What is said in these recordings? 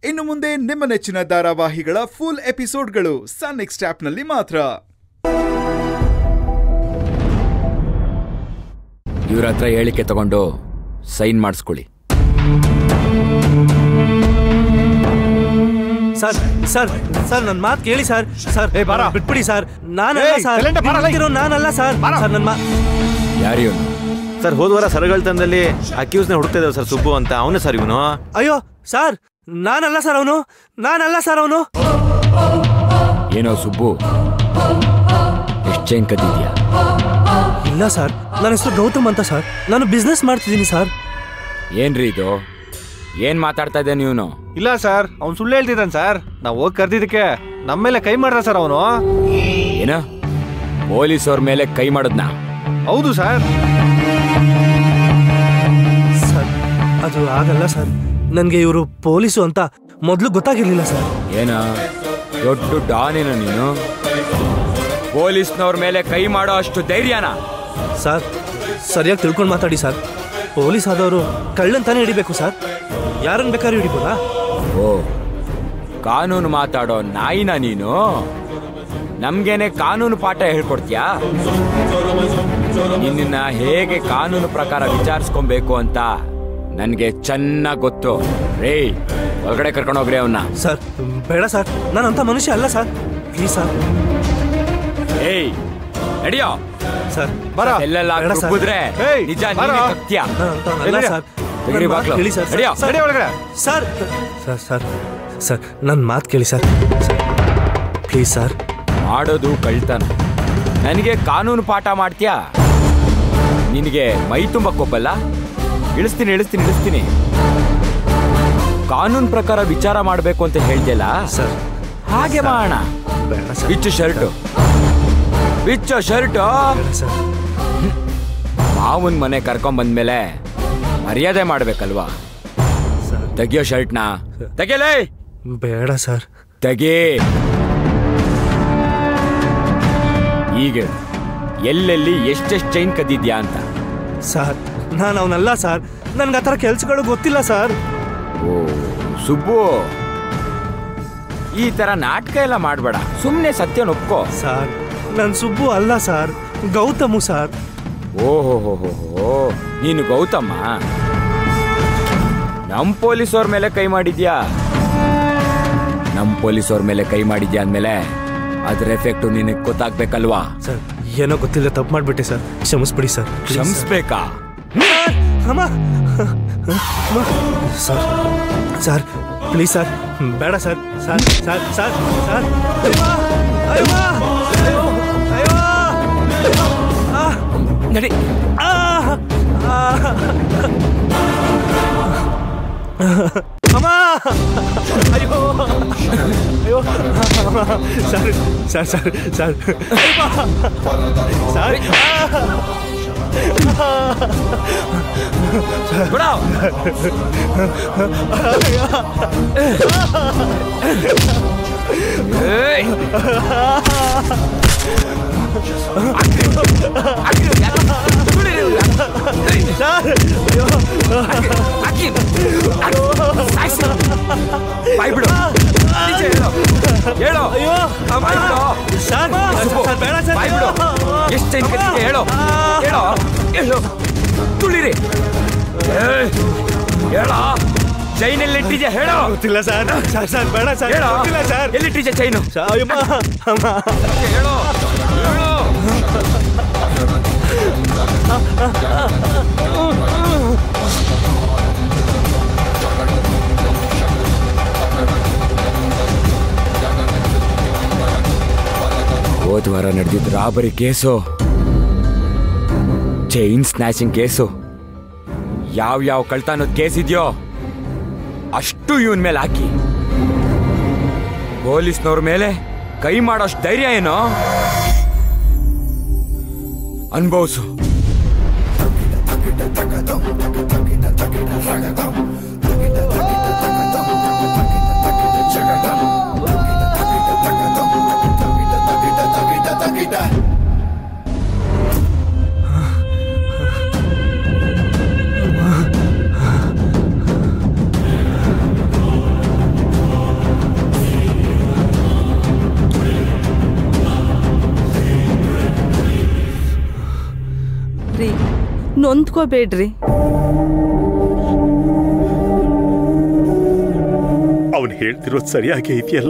ಇನ್ನು ಮುಂದೆ ನಿಮ್ಮ ನೆಚ್ಚಿನ ಧಾರಾವಾಹಿಗಳ ಫುಲ್ ಎಪಿಸೋಡ್ಗಳು ಸನ್ ನೆಕ್ಸ್ಟ್ ಆಪ್ನಲ್ಲಿ ಮಾತ್ರ. ಇವ್ರ ಹತ್ರ ಹೇಳಿಕೆ ತಗೊಂಡು ಸೈನ್ ಮಾಡಿಸ್ಕೊಳ್ಳಿ. ಸರ್ ಸರ್ ಸರ್ ನನ್ನ ಮಾತು ಕೇಳಿ ಸರ್. ಸರ್ ಬಿಟ್ಬಿಡಿ ಸರ್. ನಾನಲ್ಲ ಸರ್, ನಾನಲ್ಲ ಸರ್. ಸರ್ ನನ್ನ ಯಾರು ಸರ್? ಹೋದ್ವಾರ ಸರಗಳ ತಂದಲ್ಲಿ ಅಕ್ಯೂಸ್ನ ಹುಡುಕ್ತಾ ಇದ್ದಾವೆ ಸರ್, ಸುಬ್ಬು ಅಂತ. ಅವನೇ ಸರ್ ಇವನು. ಅಯ್ಯೋ ಸರ್, ನಾನಲ್ಲ ಸರ್ ಅವನು, ನಾನಲ್ಲ ಸರ್ ಅವನು. ಏನೋ ಸುಬ್ಬು, ಎಷ್ಟು ಚೈನ್ ಕದ್ದಿದ್ಯಾ? ಇಲ್ಲ ಸರ್, ನನ್ನ ಹೆಸರು ಗೌತಮ್ ಅಂತ ಸರ್. ನಾನು ಬಿಸ್ನೆಸ್ ಮಾಡ್ತಿದ್ದೀನಿ ಸರ್. ಏನ್ರಿ ಇದು? ಏನ್ ಮಾತಾಡ್ತಾ ಇದ್ದೆ ನೀನು? ಇಲ್ಲ ಸರ್, ಅವ್ನು ಸುಳ್ಳು ಹೇಳ್ತಿದ್ದಾನೆ ಸರ್. ನಾವು ಹೋಗಿ ಕರ್ದಿದ್ದಕ್ಕೆ ನಮ್ಮ ಮೇಲೆ ಕೈ ಮಾಡ್ದ ಸರ್ ಅವನು. ಏನ ಪೊಲೀಸವ್ರ ಮೇಲೆ ಕೈ ಮಾಡದ್ನ? ಹೌದು ಸರ್. ಸರ್ ಅದು ಆಗಲ್ಲ ಸರ್. ನನಗೆ ಇವರು ಪೊಲೀಸು ಅಂತ ಮೊದಲು ಗೊತ್ತಾಗಿರ್ಲಿಲ್ಲ ಸರ್. ಏನ ದೊಡ್ಡ ಡಾನೇನ ನೀನು? ಪೊಲೀಸ್ನವ್ರ ಮೇಲೆ ಕೈ ಮಾಡೋ ಅಷ್ಟು ಧೈರ್ಯನಾ? ಸರ್ ಸರಿಯಾಗಿ ತಿಳ್ಕೊಂಡು ಮಾತಾಡಿ ಸರ್. ಪೊಲೀಸ್ ಆದವರು ಕಳ್ಳಂತಾನೆ ಹಿಡಿಬೇಕು ಸರ್. ಯಾರನ್ನ ಬೇಕಾದ್ರೂ ಹಿಡಿಬೋದಾ? ಓ, ಕಾನೂನು ಮಾತಾಡೋ ನಾಯಿನ ನೀನು? ನಮ್ಗೇನೆ ಕಾನೂನು ಪಾಠ ಹೇಳ್ಕೊಡ್ತೀಯಾ? ನಿನ್ನ ಹೇಗೆ ಕಾನೂನು ಪ್ರಕಾರ ವಿಚಾರಿಸ್ಕೊಬೇಕು ಅಂತ ನನ್ಗೆ ಚೆನ್ನಾಗ್ ಗೊತ್ತು. ರೇ, ಒಳಗಡೆ ಕರ್ಕೊಂಡು ಹೋಗ್ರಿ ಅವನ್ನ. ಸರ್ ಬೇಡ ಸರ್, ನಾನಂತ ಮನುಷ್ಯ ಅಲ್ಲ ಸರ್. Please sir. ಏಯ್ ನಡಿಯೋ ಸರ್. ಬರ. ಎಲ್ಲೆಲ್ಲ ಕುಗ್ಗಿದ್ರೆ ನಿಜ ನೀನೇ ಸತ್ಯ. ಸರ್ ಸರ್ ಸರ್ ಸರ್ ನನ್ನ ಮಾತು ಕೇಳಿ ಸರ್. Please sir. ಮಾಡೋದು ಕಳ್ತನ, ನನಗೆ ಕಾನೂನು ಪಾಠ ಮಾಡ್ತೀಯಾ? ನಿನಗೆ ಮೈ ತುಂಬ ಕೊಬ್ಬಲ್ಲ? ಇಳಿಸ್ತೀನಿ ಇಳಿಸ್ತೀನಿ ಇಳಿಸ್ತೀನಿ. ಕಾನೂನು ಪ್ರಕಾರ ವಿಚಾರ ಮಾಡಬೇಕು ಅಂತ ಹೇಳ್ದಲ್ಲ ಸರ್, ಹಾಗೆ ಮಾಡೋಣ. ಬಿಚ್ಚು ಶರ್ಟು, ಬಿಚ್ಚು ಶರ್ಟು. ಮಾವನ್ ಮನೆ ಕರ್ಕೊಂಡ್ ಬಂದ್ಮೇಲೆ ಮರ್ಯಾದೆ ಮಾಡ್ಬೇಕಲ್ವಾ? ತೆಗಿಯೋ ಶರ್ಟ್ನ. ತೆಗಿಯಲೇ. ಬೇಡ ಸರ್. ತೆಗಿ. ಈಗ ಎಲ್ಲೆಲ್ಲಿ ಎಷ್ಟೆಷ್ಟು ಚೈನ್ ಕದ್ದಿದ್ಯಾ ಅಂತ? ಸರ್ ನಾನು ಅವನಲ್ಲ ಸರ್. ನನ್ಗೆ ಆ ಥರ ಕೆಲ್ಸಗಳು ಗೊತ್ತಿಲ್ಲ ಸರ್. ಓ ಸುಬ್ಬು, ಈ ತರ ನಾಟಕ ಎಲ್ಲ ಮಾಡ್ಬೇಡ. ಸುಮ್ಮನೆ ಸತ್ಯನ ಒಪ್ಕೋ. ಸರ್ ನಾನು ಸುಬ್ಬು ಅಲ್ಲ ಸರ್, ಗೌತಮು ಸರ್. ಓಹೋ, ನೀನು ಗೌತಮ್ಮ? ನಮ್ ಪೊಲೀಸವ್ರ ಮೇಲೆ ಕೈ ಮಾಡಿದ್ಯಾ? ನಮ್ ಪೊಲೀಸವ್ರ ಮೇಲೆ ಕೈ ಮಾಡಿದ್ಯಾ ಅಂದ್ಮೇಲೆ ಅದ್ರ ಎಫೆಕ್ಟು ನಿನಗೆ ಗೊತ್ತಾಗ್ಬೇಕಲ್ವಾ? ಸರ್ ಏನೋ ಗೊತ್ತಿಲ್ಲ, ತಪ್ಪು ಮಾಡ್ಬಿಟ್ಟೆ ಸರ್. ಕ್ಷಮಿಸ್ಬಿಡಿ ಸರ್. ಕ್ಷಮಿಸ್ಬೇಕಾ? Sir sir please sir. ಬೇಡ sir. Sir sir sir sir ನಡಿ. ಅಮ್ಮ, ಅಯ್ಯೋ ಅಯ್ಯೋ sir sir sir sir sir ಎಷ್ಟು ಚೈನ್ ಕದ್ದಿದ್ಯಾ ಹೇಳೋ, ಹೇಳೋ, ಹೇಳೋ. ತುಳಿರಿ. ಹೇಳ, ಚೈನ್ ಎಲ್ಲಿ ಇಟ್ಟಿದ್ಯಾ ಹೇಳೋ. ಗೊತ್ತಿಲ್ಲ ಸರ್. ಸರ್ ಸರ್ ಬೇಡ ಸರ್. ಗೊತ್ತಿಲ್ಲ ಸರ್. ಎಲ್ಲಿ ಇಟ್ಟಿದ್ಯಾ ಚೈನು? ಹೇಳೋ, ಹೇಳೋ. ಹೋದ ವಾರ ನಡೆದಿದ್ದ robbery case, chain snatching case, ಯಾವ ಕಳ್ತನದ ಕೇಸ್ ಇದೆಯೋ ಅಷ್ಟು ಇವನ್ ಮೇಲೆ ಹಾಕಿ ಪೊಲೀಸ್ನವ್ರ ಮೇಲೆ ಕೈ ಮಾಡೋಷ್ಟು ಧೈರ್ಯ ಏನೋ ಅನುಭವಿಸು. ನೊಂದ್ಕೋಬೇಡ್ರಿ. ಅವನು ಹೇಳ್ತಿರೋದು ಸರಿಯಾಗಿ ಇದೆಯಲ್ಲ.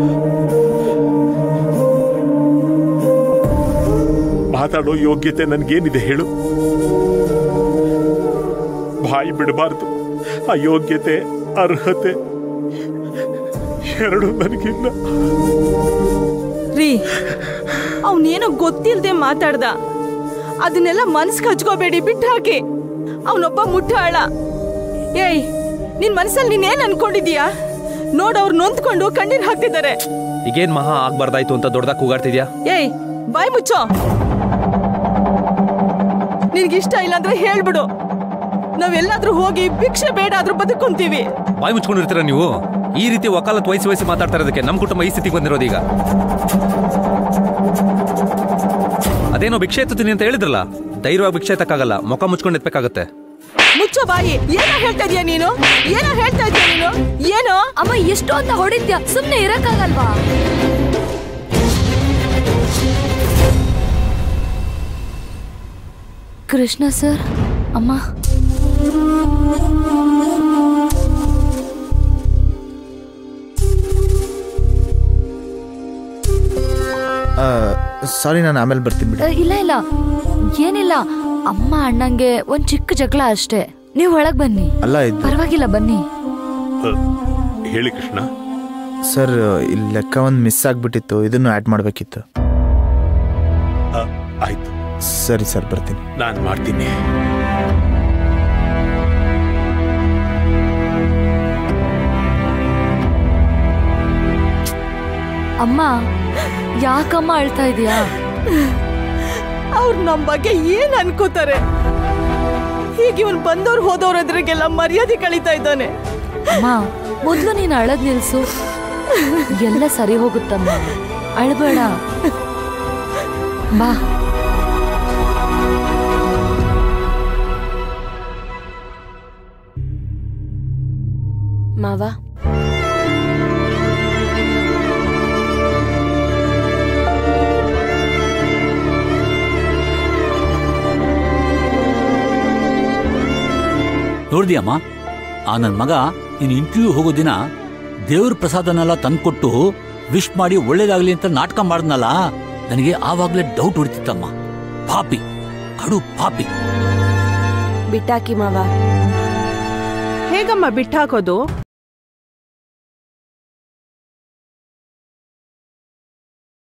ಮಾತಾಡೋ ಯೋಗ್ಯತೆ ನನ್ಗೇನಿದೆ ಹೇಳು? ಬಾಯಿ ಬಿಡಬಾರ್ದು. ಅಯೋಗ್ಯತೆ, ಅರ್ಹತೆ ಎರಡು ನನಗಿಲ್ಲ ರೀ. ಅವನೇನೋ ಗೊತ್ತಿಲ್ಲದೆ ಮಾತಾಡ್ದ. ಅದನ್ನೆಲ್ಲ ಮನ್ಸ್ಗೆ ಹಚ್ಕೋಬೇಡಿ, ಬಿಟ್ಟು ಹಾಕಿ. ಅವನೊಬ್ಬ ಮುಟ್ಟಾಳ. ಏಯ್, ನಿನ್ ಮನಸ್ಸಲ್ಲಿ ನೀನೇನ್ ಅನ್ಕೊಂಡಿದೀಯಾ? ನೋಡವ್ರು ನೊಂದ್ಕೊಂಡು ಕಣ್ಣೀರ್ ಹಾಕ್ತಿದ್ದಾರೆ. ಈಗೇನ್ ಮಹಾ ಆಗ್ಬಾರ್ದಾಯ್ತು ಅಂತ ದೊಡ್ಡದಾಗ ಕೂಗಾಡ್ತಿದ್ಯಾ? ಏಯ್, ಬಾಯ್ ಮುಚ್ಚೋ. ನಿನ್ಗಿಷ್ಟ ಇಲ್ಲ ಅಂದ್ರೆ ಹೇಳ್ಬಿಡು. ನಾವೆಲ್ಲಾದ್ರೂ ಹೋಗಿ ಭಿಕ್ಷೆ ಬೇಡ ಆದ್ರೂ ಬದುಕೊಂತೀವಿ. ಬಾಯಿ ಮುಚ್ಕೊಂಡಿರ್ತೀರ ನೀವು? ಈ ರೀತಿ ವಕಾಲತ್ ವಹಿಸಿ ಮಾತಾಡ್ತಾ ಇರೋದಕ್ಕೆ ನಮ್ಮ ಕುಟುಂಬ ಈ ಸ್ಥಿತಿಗೆ ಬಂದಿರೋದು. ಈಗ ಅದೇನೋ ಭಿಕ್ಷೆ ಎತ್ತುತ್ತೀನಿ ಅಂತ ಹೇಳಿದ್ರಲ್ಲ, ಧೈರ್ಯವಾಗಿ ಭಿಕ್ಷೆ ಎತ್ತಕ್ಕಾಗಲ್ಲ, ಮುಖ ಮುಚ್ಕೊಂಡು ಎತ್ತಬೇಕಾಗತ್ತೆ. ಮುಚ್ಚೋ ಬಾಯಿ. ಏನೋ ಹೇಳ್ತಾ ಇದೀಯ ನೀನು? ಏನೋ ಅಮ್ಮ ಎಷ್ಟು ಅಂತ ಹೊಡಿದ್ಯಾ? ಸುಮ್ನೆ ಇರಕ್ಕಾಗಲ್ವಾ? ಕೃಷ್ಣ ಸರ್, ಅಮ್ಮ ಸಾರಿ, ನಾನು ಆಮೇಲೆ ಬರ್ತೀನಿ ಬಿಡಿ. ಇಲ್ಲ ಏನಿಲ್ಲ, ಅಮ್ಮ ಅಣ್ಣಂಗೆ ಒಂದ್ ಚಿಕ್ಕ ಜಗಳ ಅಷ್ಟೇ. ನೀವು ಒಳಗ್ ಬನ್ನಿ. ಅಲ್ಲ, ಪರವಾಗಿಲ್ಲ, ಬನ್ನಿ. ಹೇಳಿ ಕೃಷ್ಣ. ಸರ್, ಇಲ್ಲಿ ಲೆಕ್ಕ ಒಂದು ಮಿಸ್ ಆಗ್ಬಿಟ್ಟಿತ್ತು, ಇದನ್ನು ಆ್ಯಡ್ ಮಾಡಬೇಕಿತ್ತು. ಆಯ್ತು. ಸರಿ ಸರ್, ಬರ್ತೀನಿ. ನಾನು ಮಾಡ್ತೀನಿ. ಅಮ್ಮ, ಯಾಕಮ್ಮ ಅಳ್ತಾ ಇದೀಯಾ? ಅವ್ರು ನಮ್ ಬಗ್ಗೆ ಏನ್ ಅನ್ಕೋತಾರೆ? ಹೀಗೆ ಇವನ್ ಬಂದವ್ರು ಹೋದವ್ರ ಎದುರಿಗೆಲ್ಲ ಮರ್ಯಾದೆ ಕಳೀತಾ ಇದ್ದಾನೆ. ಅಮ್ಮ, ಮೊದ್ಲು ನೀನ್ ಅಳದ್ ನಿಲ್ಸು, ಎಲ್ಲ ಸರಿ ಹೋಗುತ್ತಮ್ಮ. ಅಳ್ಬೇಡ, ಬಾ. ಮಾವ, ನೋಡ್ದಿಯಮ್ಮ, ಆ ನನ್ನ ಮಗ ನೀನು ಇಂಟರ್ವ್ಯೂ ಹೋಗೋ ದಿನ ದೇವ್ರ ಪ್ರಸಾದನೆಲ್ಲ ತಂದ್ಕೊಟ್ಟು ವಿಶ್ ಮಾಡಿ ಒಳ್ಳೇದಾಗ್ಲಿ ಅಂತ ನಾಟಕ ಮಾಡಿದ್ನಲ್ಲ, ನನಗೆ ಆವಾಗ್ಲೇ ಡೌಟ್ ಹೊಡಿತಿತ್ತಮ್ಮ. ಪಾಪಿ, ಕಡು ಪಾಪಿ. ಬಿಟ್ಟಾಕಿ ಮಾವ. ಹೇಗಮ್ಮ ಬಿಟ್ಟಾಕೋದು?